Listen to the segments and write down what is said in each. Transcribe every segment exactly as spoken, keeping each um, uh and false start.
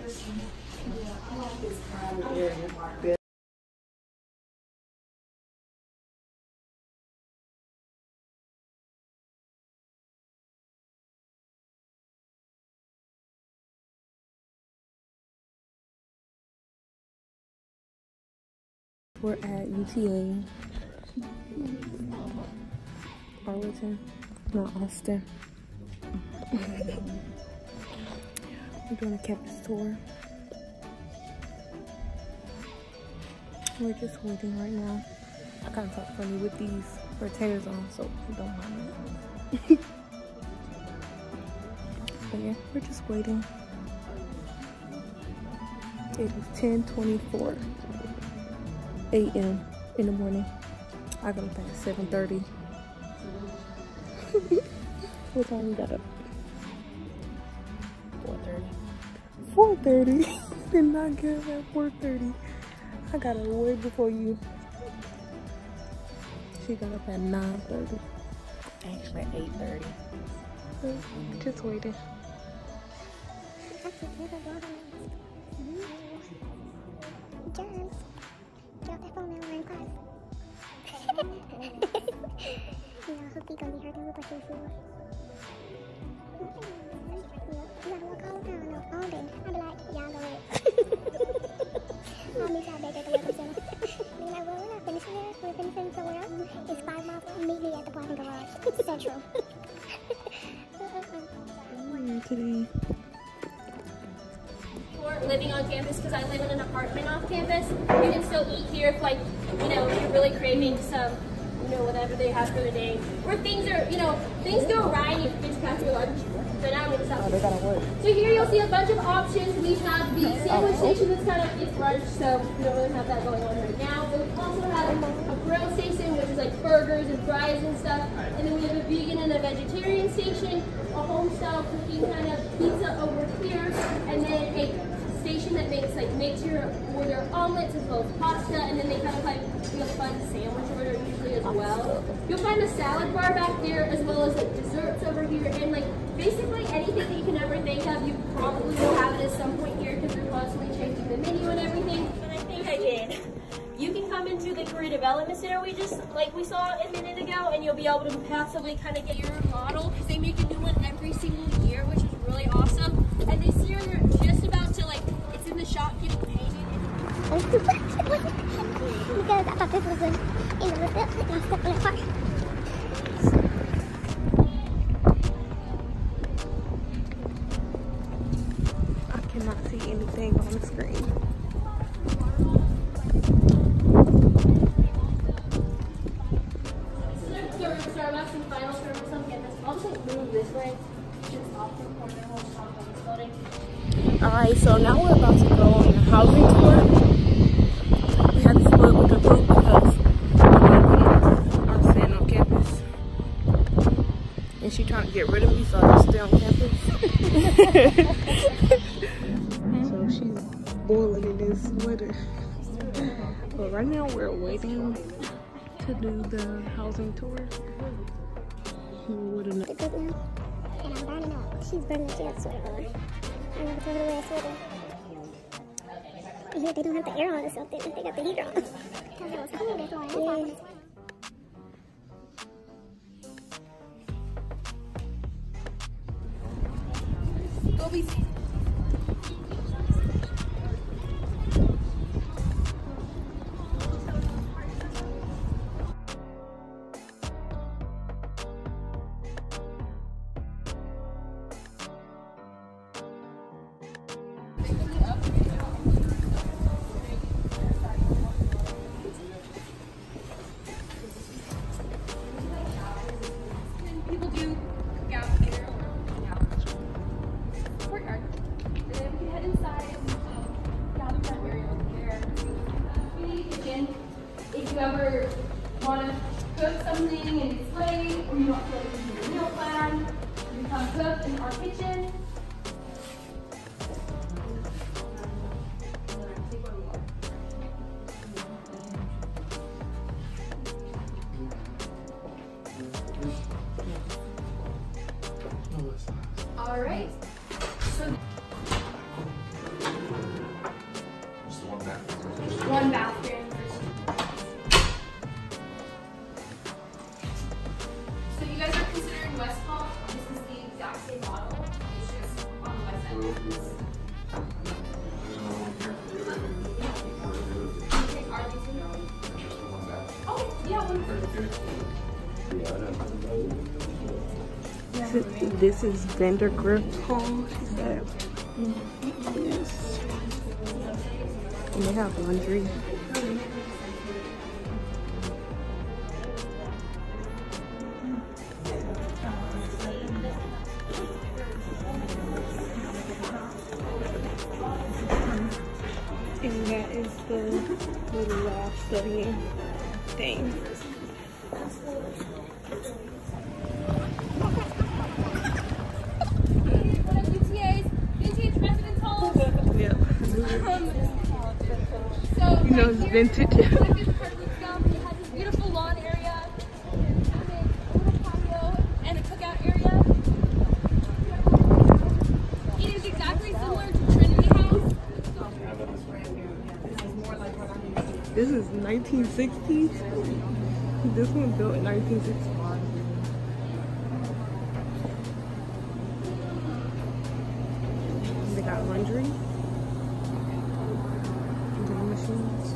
We're at U T A Arlington, not Austin. We're doing a campus tour. We're just waiting right now. I kind of talk funny with these retainers on, so you don't mind it. But yeah, we're just waiting. It is ten twenty-four A M in the morning. I got up at seven thirty. What time you got up? four thirty. four thirty? Did not get up at four thirty. I got up way before you. She got up at nine thirty. Actually at eight thirty. Just waiting. Germs. Get off that phone now, we're in class. You know, Hoopy gonna be hurting with what she's doing. You gotta walk all down, no, all day. I'll be like, y'all go ahead. I'll meet y'all back at the weather center. Be like, well, we're not finishing there. We're finishing somewhere else. It's five miles. Meet me at the parking garage. Central. Mm, today. Living on campus, because I live in an apartment off campus. You can still eat here if, like, you know, you're really craving some, you know, whatever they have for the day. Or things are, you know, things go awry and you forget to pack your lunch. So now I'm going to stop. Oh, they gotta work. So here you'll see a bunch of options. We have the sandwich station that's kind of, it's brunch, so we don't really have that going on right now. But we also have a grill station, which is like burgers and fries and stuff. And then we have a vegan and a vegetarian station, a home style cooking kind of pizza over here, and then a station that makes like makes your order omelets as well as pasta, and then they kind of like do a fun sandwich order usually as well. You'll find a salad bar back there as well as like desserts over here, and like basically anything that you can ever think of, you probably will have it at some point here because they're constantly changing the menu and everything. But I think I did. You can come into the Career Development Center we just, like we saw a minute ago, and you'll be able to passively kind of get your model because they make a new one every single year, which is really awesome. And this year they're just about to, like, it's in the shop getting painted. Because I thought this was an English step, and I stepped in that part. I cannot see anything on the screen. Starbucks and final service on campus. I'll just like move this way. It's off the corner whole shop on this building. Alright, so now we're about to go on a housing tour. We had to split with the group because I'm staying on campus. And she trying to get rid of me, so I just stay on campus. So she's boiling in this weather. But right now we're waiting to do the housing tour. Who would have known? It's good now. And I'm burning up. She's burning the jail sweater on. I never told her to wear a sweater. And here they don't have the air on or something. They got the heater on. Because it was cold, that's why I was yeah. Go be safe. People do cook out here. Courtyard. And then we can head inside and gather that area over there. Kitchen. If you ever want to cook something and it's late, or you don't feel like you need a meal plan, you come cook in our kitchen. All right. So This is this is vendor gift hall, she said. Yes. And they have laundry. And that is the little lab studying thing. One of U T A's vintage residence halls. Yep. Um, so You know right it's here, vintage. this is part of the scum. It has this beautiful lawn area, and a little patio, and a cookout area. It is exactly similar to Trinity House. This is nineteen sixties. This one built in nineteen sixty-five. They got laundry. Vending machines.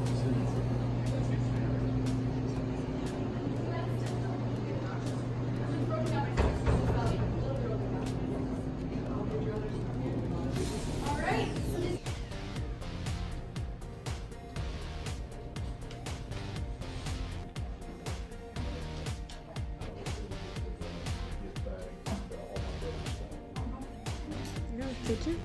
All right. You got a kitchen?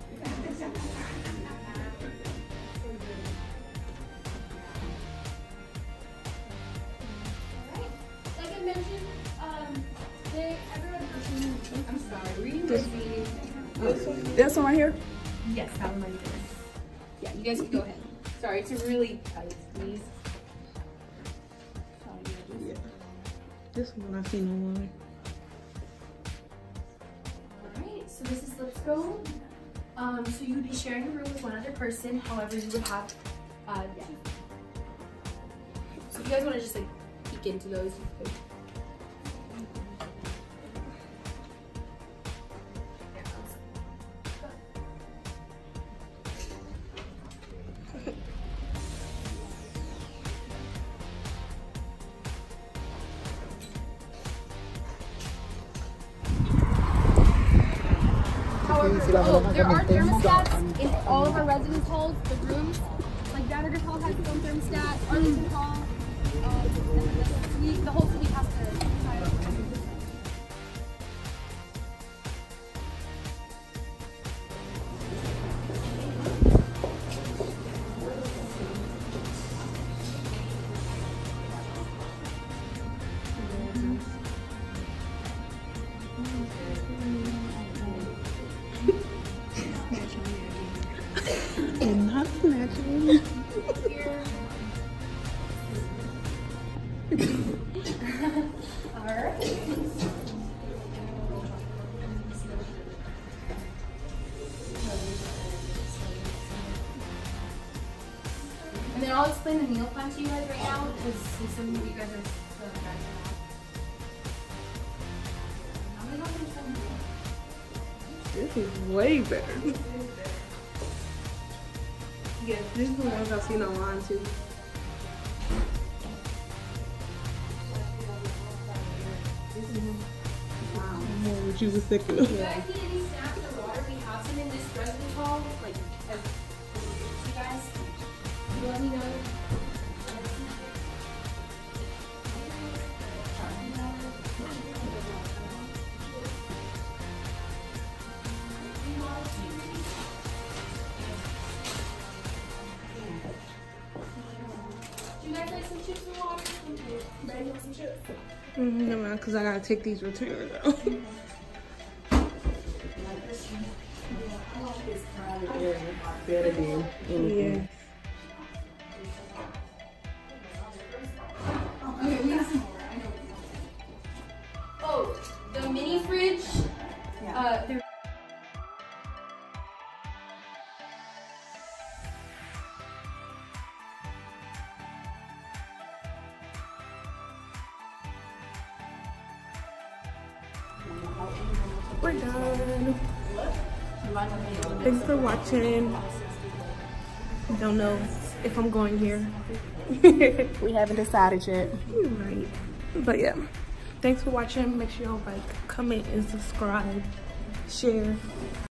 Like I mentioned, um, they, everyone. I'm sorry. Reading This- the This one right here? Yes, that one right there. Yeah, you guys can go ahead. Sorry, it's a really tight squeeze. Yeah. This one I seen online. Alright, so this is Lipscomb. Um, so you would be sharing a room with one other person, however you would have, uh, yeah. So if you guys want to just like peek into those, you could. However, oh, there are thermostats in all of our residence halls, the rooms. Like Vandergrift Hall has its own thermostat, Arlington Hall, um, the, suite, the whole suite has to. And not snatching. Alright. And then I'll explain the meal plan to you guys right now, because since some of you guys are still guys I'm gonna go ahead and tell you. This is way better. Yes, this is the ones I've seen online too. Wow, more what you was thinking of. If you guys need any snacks or water, we have some in this residence hall, like, as you guys, you let me know. Do you guys like some chips and water? Ready with some chips? Mm-hmm, no, man, because I gotta take these retainers out. Better than anything. Oh, the mini fridge. Uh, they're We're done. Thanks for watching. Don't know if I'm going here. We haven't decided yet. Right. But yeah. Thanks for watching. Make sure y'all like, comment, and subscribe. Share.